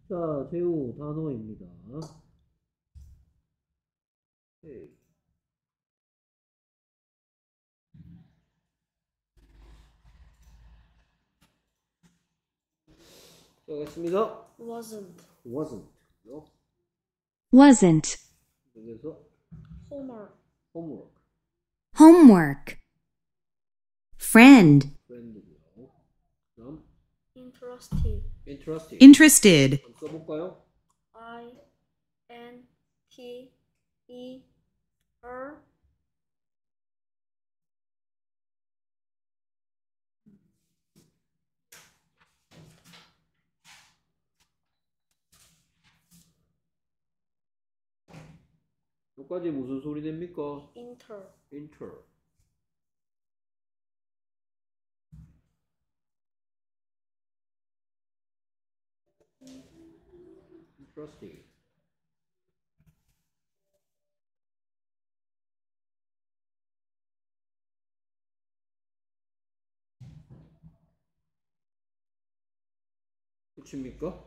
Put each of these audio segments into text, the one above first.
자, 제우 단어입니다. 네. 가겠습니다. wasn't, wasn't. wasn't, 여기서 homework, homework. homework, friend, friend고요. 그다음 interested, interested. interested, 한번 써볼까요? I-N-T-E-R 여기까지 무슨 소리 냅니까? inter, inter. interesting. 끝입니까?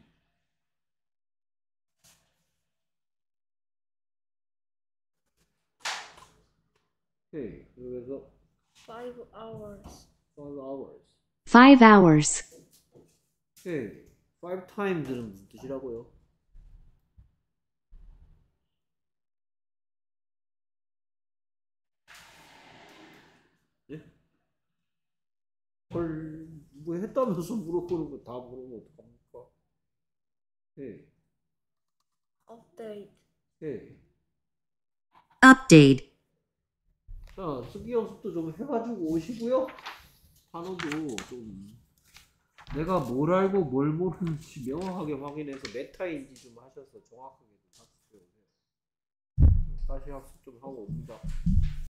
오케이. 그래서 5 hours, 5 hours. 5 hours, 오케이. 5 times는 무슨 뜻이라고요? 네? 헐, 뭐 했다면서 물어보는 거 다 물으면 어떡합니까? 오케이. update, 오케이. update, 자, 쓰기 연습도 좀 해가지고 오시고요. 단어도 좀 내가 뭘 알고 뭘 모르는지 명확하게 확인해서 메타인지 좀 하셔서 정확하게 좀 학습해 오세요. 다시 학습 좀 하고 옵니다.